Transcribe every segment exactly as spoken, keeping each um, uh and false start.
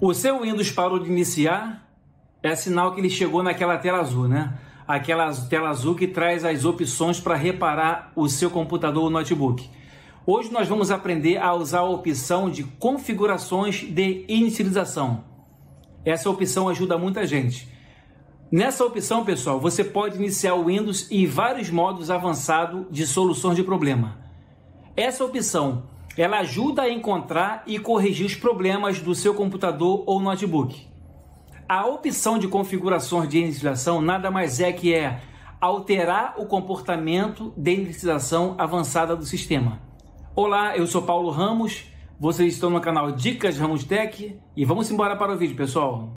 O seu Windows parou de iniciar, é sinal que ele chegou naquela tela azul, né? Aquela tela azul que traz as opções para reparar o seu computador ou notebook. Hoje nós vamos aprender a usar a opção de configurações de inicialização. Essa opção ajuda muita gente. Nessa opção, pessoal, você pode iniciar o Windows em vários modos avançados de soluções de problema. Essa opção, ela ajuda a encontrar e corrigir os problemas do seu computador ou notebook. A opção de configurações de inicialização nada mais é que é alterar o comportamento de inicialização avançada do sistema. Olá, eu sou Paulo Ramos, vocês estão no canal Dicas Ramos Tech e vamos embora para o vídeo, pessoal.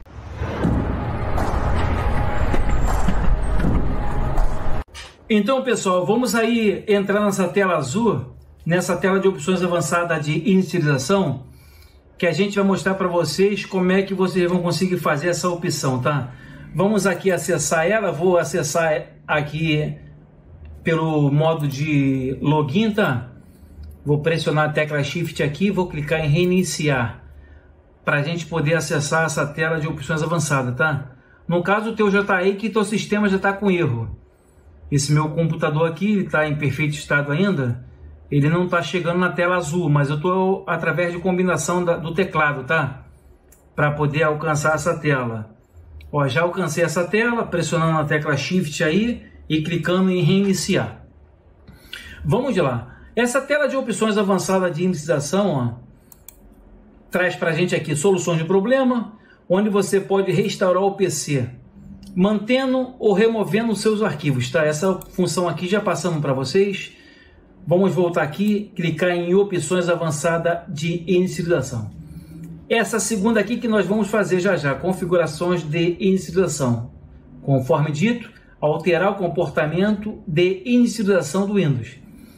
Então, pessoal, vamos aí entrar nessa tela azul, nessa tela de opções avançada de inicialização, que a gente vai mostrar para vocês como é que vocês vão conseguir fazer essa opção, tá? Vamos aqui acessar ela, vou acessar aqui pelo modo de login, tá? Vou pressionar a tecla Shift aqui, vou clicar em reiniciar, para a gente poder acessar essa tela de opções avançadas, tá? No caso, o teu já está aí que teu sistema já está com erro. Esse meu computador aqui está em perfeito estado ainda, ele não está chegando na tela azul, mas eu estou através de combinação da, do teclado, tá? Para poder alcançar essa tela. Ó, já alcancei essa tela, pressionando a tecla Shift aí e clicando em reiniciar. Vamos lá. Essa tela de opções avançada de inicialização, ó, traz para a gente aqui soluções de problema, onde você pode restaurar o P C, mantendo ou removendo seus arquivos, tá? Essa função aqui já passamos para vocês. Vamos voltar aqui, clicar em opções avançadas de inicialização. Essa segunda aqui que nós vamos fazer já já, configurações de inicialização. Conforme dito, alterar o comportamento de inicialização do Windows.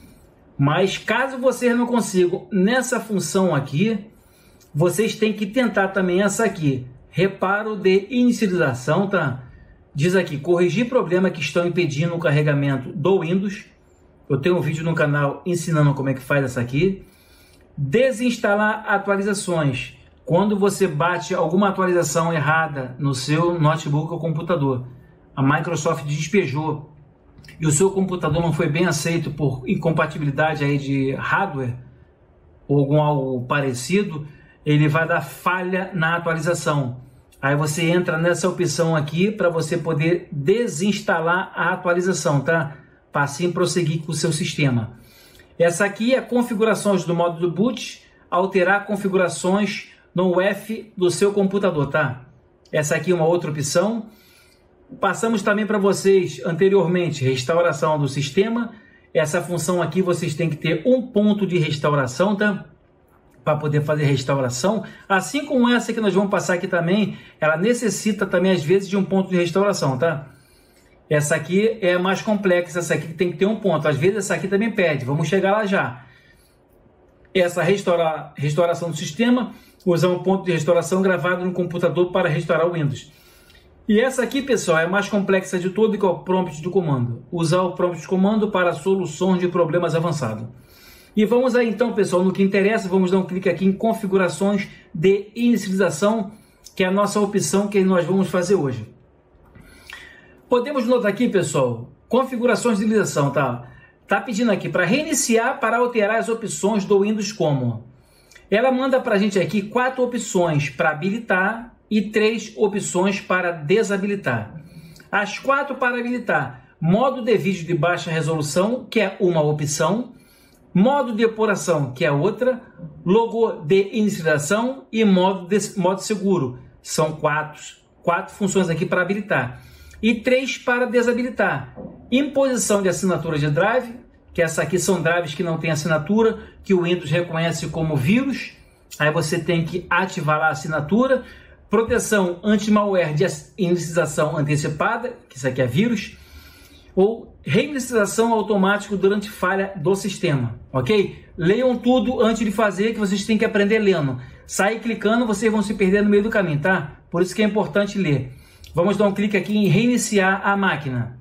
Mas caso vocês não consigam nessa função aqui, vocês têm que tentar também essa aqui, reparo de inicialização, tá? Diz aqui, corrigir problemas que estão impedindo o carregamento do Windows. Eu tenho um vídeo no canal ensinando como é que faz essa aqui. Desinstalar atualizações. Quando você bate alguma atualização errada no seu notebook ou computador, a Microsoft despejou e o seu computador não foi bem aceito por incompatibilidade aí de hardware ou algum algo parecido, ele vai dar falha na atualização. Aí você entra nessa opção aqui para você poder desinstalar a atualização, tá? Para assim prosseguir com o seu sistema. Essa aqui é configurações do modo do boot, alterar configurações no U E F do seu computador, tá? Essa aqui é uma outra opção. Passamos também para vocês anteriormente, restauração do sistema. Essa função aqui vocês têm que ter um ponto de restauração, tá? Para poder fazer restauração, assim como essa que nós vamos passar aqui também, ela necessita também às vezes de um ponto de restauração, tá? Essa aqui é mais complexa, essa aqui tem que ter um ponto, às vezes essa aqui também pede, vamos chegar lá já. Essa restaura, restauração do sistema, usar um ponto de restauração gravado no computador para restaurar o Windows. E essa aqui, pessoal, é a mais complexa de tudo, que é o prompt de comando. Usar o prompt de comando para soluções de problemas avançados. E vamos aí então, pessoal, no que interessa, vamos dar um clique aqui em configurações de inicialização, que é a nossa opção que nós vamos fazer hoje. Podemos notar aqui, pessoal, configurações de inicialização, tá? Tá pedindo aqui para reiniciar, para alterar as opções do Windows como. Ela manda para a gente aqui quatro opções para habilitar e três opções para desabilitar. As quatro para habilitar: modo de vídeo de baixa resolução, que é uma opção, modo de apuração, que é outra, logo de inicialização e modo, de, modo seguro. São quatro, quatro funções aqui para habilitar. E três para desabilitar. Imposição de assinatura de drive, que essa aqui são drives que não tem assinatura, que o Windows reconhece como vírus. Aí você tem que ativar lá a assinatura. Proteção anti-malware de inicialização antecipada, que isso aqui é vírus. Ou reinicialização automática durante falha do sistema, ok? Leiam tudo antes de fazer, que vocês têm que aprender lendo. Sair clicando, vocês vão se perder no meio do caminho, tá? Por isso que é importante ler. Vamos dar um clique aqui em reiniciar a máquina.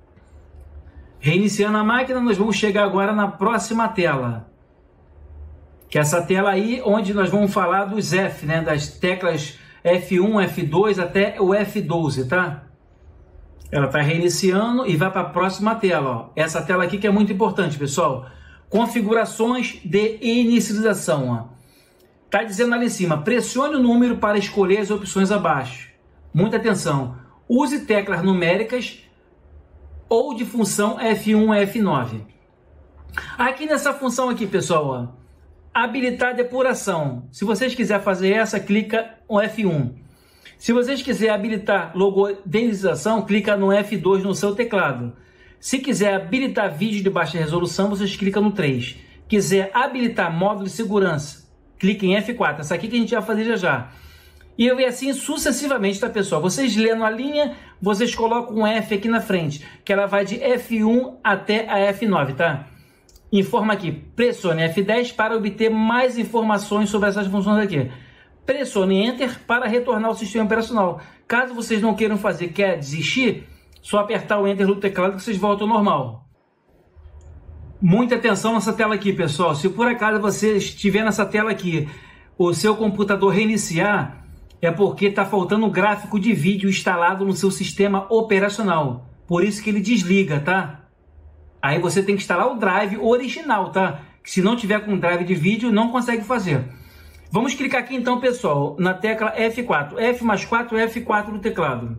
Reiniciando a máquina, nós vamos chegar agora na próxima tela. Que é essa tela aí, onde nós vamos falar dos F, né? Das teclas F um, F dois até o F doze, tá? Ela está reiniciando e vai para a próxima tela, ó. Essa tela aqui que é muito importante, pessoal. Configurações de inicialização, ó. Tá dizendo ali em cima, pressione o número para escolher as opções abaixo. Muita atenção. Use teclas numéricas ou de função F um, F nove. Aqui nessa função aqui, pessoal, ó, habilitar depuração. Se vocês quiserem fazer essa, clica no F um. Se vocês quiserem habilitar logodenização, clica no F dois no seu teclado. Se quiser habilitar vídeo de baixa resolução, vocês clicam no três. Quiser habilitar módulo de segurança, clique em F quatro. Essa aqui que a gente vai fazer já já. E eu e assim sucessivamente, tá, pessoal? Vocês lendo a linha, vocês colocam um F aqui na frente, que ela vai de F um até a F nove, tá? Informa aqui, pressione F dez para obter mais informações sobre essas funções aqui. Pressione Enter para retornar ao sistema operacional. Caso vocês não queiram fazer, quer desistir, só apertar o Enter no teclado que vocês voltam ao normal. Muita atenção nessa tela aqui, pessoal. Se por acaso você estiver nessa tela aqui, o seu computador reiniciar, é porque está faltando um gráfico de vídeo instalado no seu sistema operacional. Por isso que ele desliga, tá? Aí você tem que instalar o drive original, tá? Que se não tiver com drive de vídeo, não consegue fazer. Vamos clicar aqui então, pessoal, na tecla F quatro. F mais quatro, F quatro no teclado.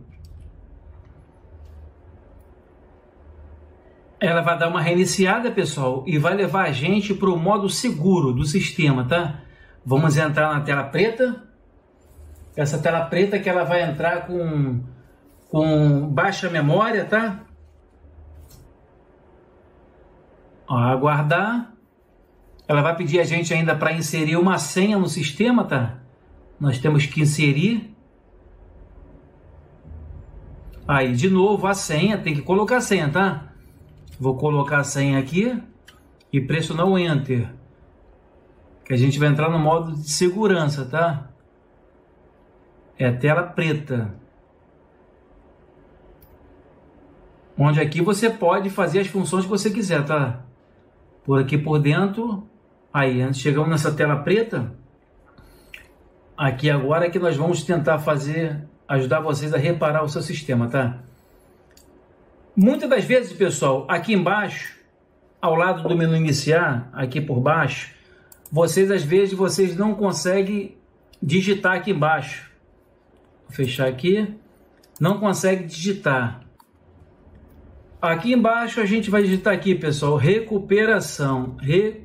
Ela vai dar uma reiniciada, pessoal, e vai levar a gente para o modo seguro do sistema, tá? Vamos entrar na tela preta. Essa tela preta que ela vai entrar com, com baixa memória, tá? Ó, aguardar. Ela vai pedir a gente ainda para inserir uma senha no sistema, tá? Nós temos que inserir. Aí, de novo, a senha. Tem que colocar a senha, tá? Vou colocar a senha aqui e pressionar o Enter. Que a gente vai entrar no modo de segurança, tá? É a tela preta. Onde aqui você pode fazer as funções que você quiser, tá? Por aqui por dentro. Aí, antes chegamos nessa tela preta. Aqui agora é que nós vamos tentar fazer, ajudar vocês a reparar o seu sistema, tá? Muitas das vezes, pessoal, aqui embaixo, ao lado do menu iniciar, aqui por baixo, vocês às vezes vocês não conseguem digitar aqui embaixo. Vou fechar aqui. Não consegue digitar. Aqui embaixo a gente vai digitar aqui, pessoal, recuperação.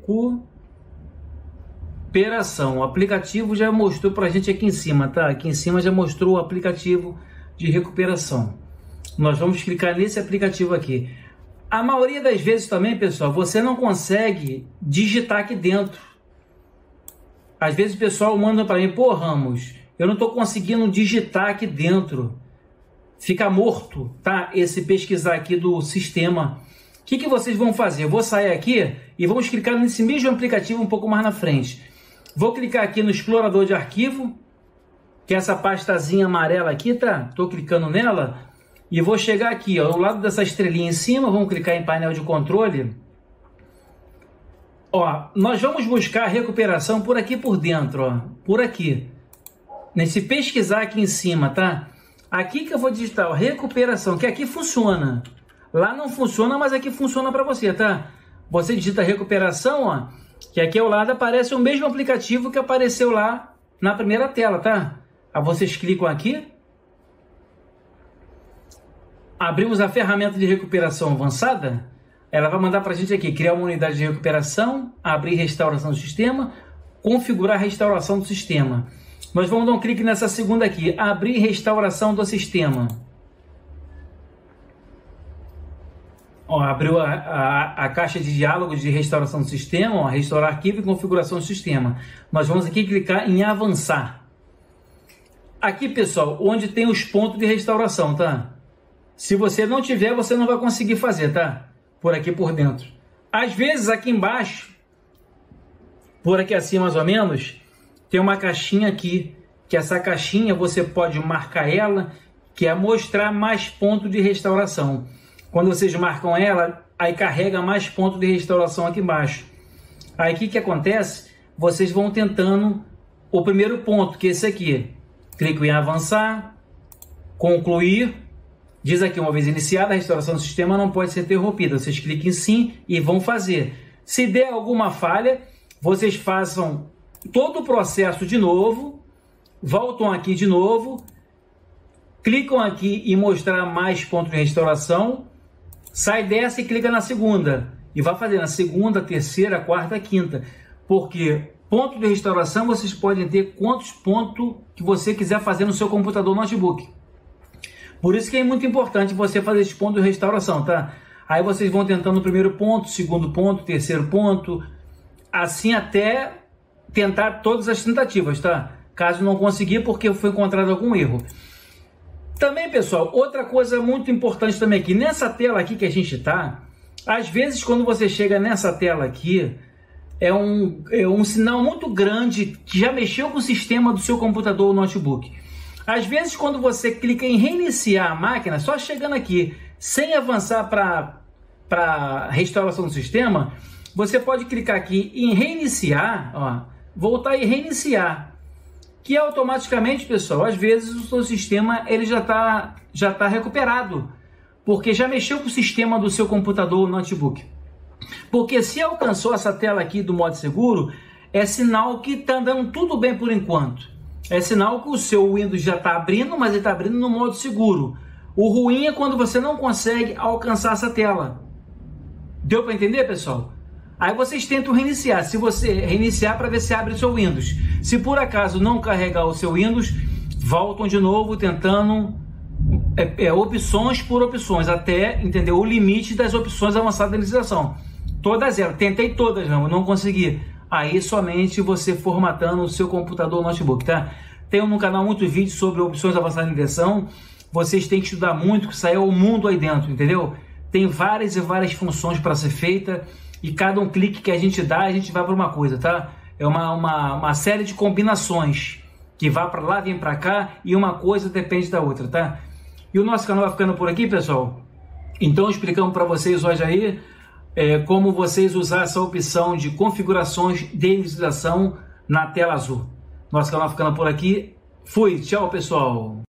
Recuperação. O aplicativo já mostrou pra gente aqui em cima, tá? Aqui em cima já mostrou o aplicativo de recuperação. Nós vamos clicar nesse aplicativo aqui. A maioria das vezes também, pessoal, você não consegue digitar aqui dentro. Às vezes o pessoal manda para mim, pô, Ramos, eu não estou conseguindo digitar aqui dentro. Fica morto, tá? Esse pesquisar aqui do sistema. O que, que vocês vão fazer? Eu vou sair aqui e vamos clicar nesse mesmo aplicativo um pouco mais na frente. Vou clicar aqui no explorador de arquivo, que é essa pastazinha amarela aqui, tá? Estou clicando nela. E vou chegar aqui, ó, ao lado dessa estrelinha em cima, vamos clicar em painel de controle. Ó, nós vamos buscar a recuperação por aqui por dentro, ó, por aqui. Nesse pesquisar aqui em cima, tá? Aqui que eu vou digitar, ó, recuperação, que aqui funciona. Lá não funciona, mas aqui funciona para você, tá? Você digita recuperação, ó, que aqui ao lado aparece o mesmo aplicativo que apareceu lá na primeira tela, tá? Aí vocês clicam aqui. Abrimos a ferramenta de recuperação avançada. Ela vai mandar para a gente aqui, criar uma unidade de recuperação, abrir restauração do sistema, configurar a restauração do sistema. Nós vamos dar um clique nessa segunda aqui, abrir restauração do sistema. Ó, abriu a, a, a caixa de diálogo de restauração do sistema, ó, restaurar arquivo e configuração do sistema. Nós vamos aqui clicar em avançar. Aqui, pessoal, onde tem os pontos de restauração, tá? Se você não tiver, você não vai conseguir fazer, tá? Por aqui por dentro. Às vezes, aqui embaixo, por aqui assim mais ou menos, tem uma caixinha aqui, que essa caixinha você pode marcar ela, que é mostrar mais pontos de restauração. Quando vocês marcam ela, aí carrega mais pontos de restauração aqui embaixo. Aí o que, que acontece? Vocês vão tentando o primeiro ponto, que é esse aqui. clico em avançar, concluir. Diz aqui, uma vez iniciada, a restauração do sistema não pode ser interrompida. Vocês cliquem em sim e vão fazer. Se der alguma falha, vocês façam todo o processo de novo, voltam aqui de novo, clicam aqui em mostrar mais pontos de restauração, sai dessa e clica na segunda. E vai fazer na segunda, terceira, quarta, quinta. Porque ponto de restauração vocês podem ter quantos pontos que você quiser fazer no seu computador ou notebook. Por isso que é muito importante você fazer esse ponto de restauração, tá? Aí vocês vão tentando o primeiro ponto, segundo ponto, terceiro ponto, assim até tentar todas as tentativas, tá? Caso não conseguir, porque foi encontrado algum erro. Também, pessoal, outra coisa muito importante também aqui, nessa tela aqui que a gente tá, às vezes quando você chega nessa tela aqui, é um, é um sinal muito grande que já mexeu com o sistema do seu computador ou notebook. Às vezes, quando você clica em reiniciar a máquina, só chegando aqui, sem avançar para para restauração do sistema, você pode clicar aqui em reiniciar, ó, voltar e reiniciar, que automaticamente, pessoal, às vezes o seu sistema ele já está já tá recuperado, porque já mexeu com o sistema do seu computador ou notebook. Porque se alcançou essa tela aqui do modo seguro, é sinal que está andando tudo bem por enquanto. É sinal que o seu Windows já está abrindo, mas ele está abrindo no modo seguro. O ruim é quando você não consegue alcançar essa tela. Deu para entender, pessoal? Aí vocês tentam reiniciar. Se você reiniciar para ver se abre o seu Windows. Se por acaso não carregar o seu Windows, voltam de novo tentando é, é, opções por opções, até entender o limite das opções avançadas de inicialização. Todas elas. Tentei todas, não, não consegui. Aí somente você formatando o seu computador ou notebook, tá? Tenho no canal muitos vídeos sobre opções avançadas de inversão. Vocês têm que estudar muito, que saiu o mundo aí dentro, entendeu? Tem várias e várias funções para ser feita e cada um clique que a gente dá, a gente vai para uma coisa, tá? É uma, uma, uma série de combinações que vai para lá, vem para cá e uma coisa depende da outra, tá? E o nosso canal vai ficando por aqui, pessoal. Então explicamos para vocês hoje aí É, como vocês usar essa opção de configurações de inicialização na tela azul. Nosso canal ficando por aqui. Fui, tchau, pessoal!